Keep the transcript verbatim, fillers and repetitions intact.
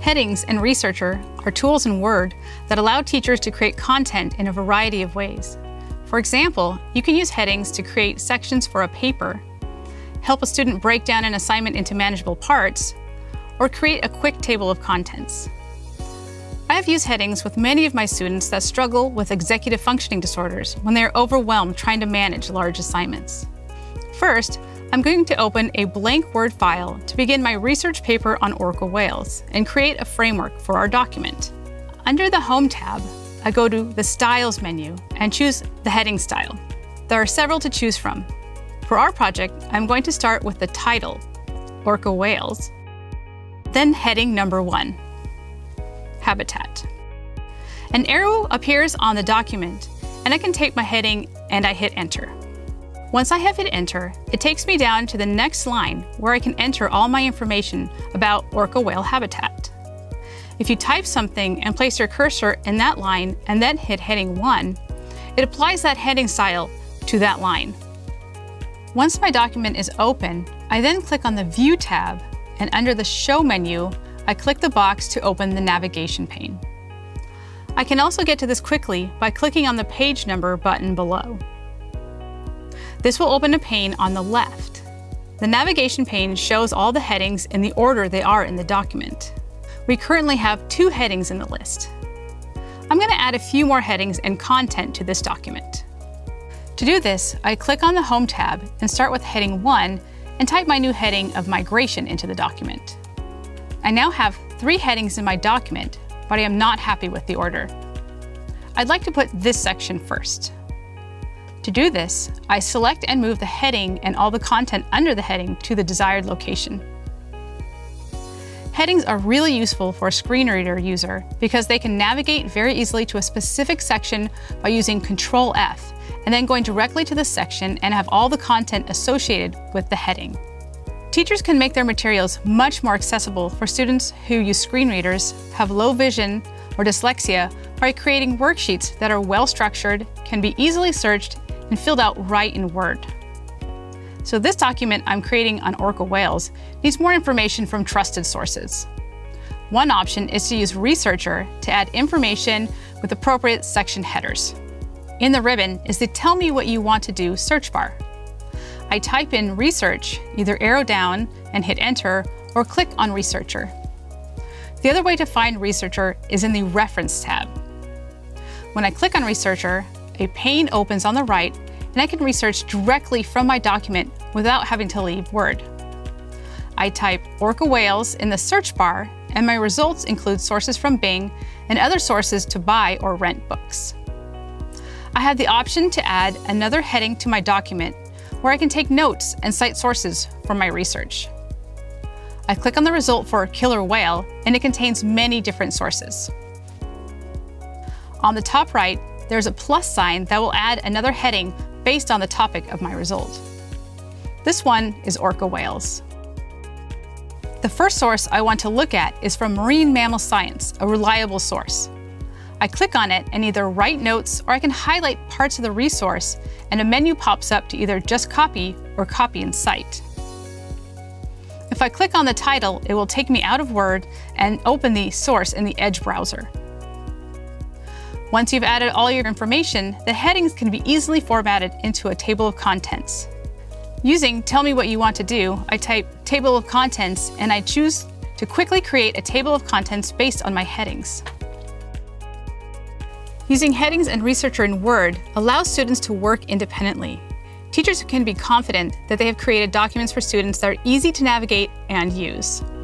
Headings and Researcher are tools in Word that allow teachers to create content in a variety of ways. For example, you can use headings to create sections for a paper, help a student break down an assignment into manageable parts, or create a quick table of contents. I have used headings with many of my students that struggle with executive functioning disorders when they are overwhelmed trying to manage large assignments. First, I'm going to open a blank Word file to begin my research paper on orca whales and create a framework for our document. Under the Home tab, I go to the Styles menu and choose the heading style. There are several to choose from. For our project, I'm going to start with the title, Orca Whales, then heading number one, Habitat. An arrow appears on the document, and I can take my heading and I hit Enter. Once I have hit Enter, it takes me down to the next line where I can enter all my information about orca whale habitat. If you type something and place your cursor in that line and then hit heading one, it applies that heading style to that line. Once my document is open, I then click on the View tab, and under the Show menu, I click the box to open the navigation pane. I can also get to this quickly by clicking on the Page Number button below. This will open a pane on the left. The navigation pane shows all the headings in the order they are in the document. We currently have two headings in the list. I'm going to add a few more headings and content to this document. To do this, I click on the Home tab and start with heading one and type my new heading of Migration into the document. I now have three headings in my document, but I am not happy with the order. I'd like to put this section first. To do this, I select and move the heading and all the content under the heading to the desired location. Headings are really useful for a screen reader user because they can navigate very easily to a specific section by using control F and then going directly to the section and have all the content associated with the heading. Teachers can make their materials much more accessible for students who use screen readers, have low vision, or dyslexia by creating worksheets that are well structured, can be easily searched, and filled out right in Word. So this document I'm creating on orca whales needs more information from trusted sources. One option is to use Researcher to add information with appropriate section headers. In the ribbon is the Tell Me What You Want to Do search bar. I type in Research, either arrow down and hit Enter, or click on Researcher. The other way to find Researcher is in the Reference tab. When I click on Researcher, a pane opens on the right, and I can research directly from my document without having to leave Word. I type orca whales in the search bar, and my results include sources from Bing and other sources to buy or rent books. I have the option to add another heading to my document where I can take notes and cite sources for my research. I click on the result for killer whale, and it contains many different sources. On the top right, there's a plus sign that will add another heading based on the topic of my result. This one is orca whales. The first source I want to look at is from Marine Mammal Science, a reliable source. I click on it and either write notes, or I can highlight parts of the resource, and a menu pops up to either just copy or copy and cite. If I click on the title, it will take me out of Word and open the source in the Edge browser. Once you've added all your information, the headings can be easily formatted into a table of contents. Using Tell Me What You Want to Do, I type Table of Contents, and I choose to quickly create a table of contents based on my headings. Using headings and Researcher in Word allows students to work independently. Teachers can be confident that they have created documents for students that are easy to navigate and use.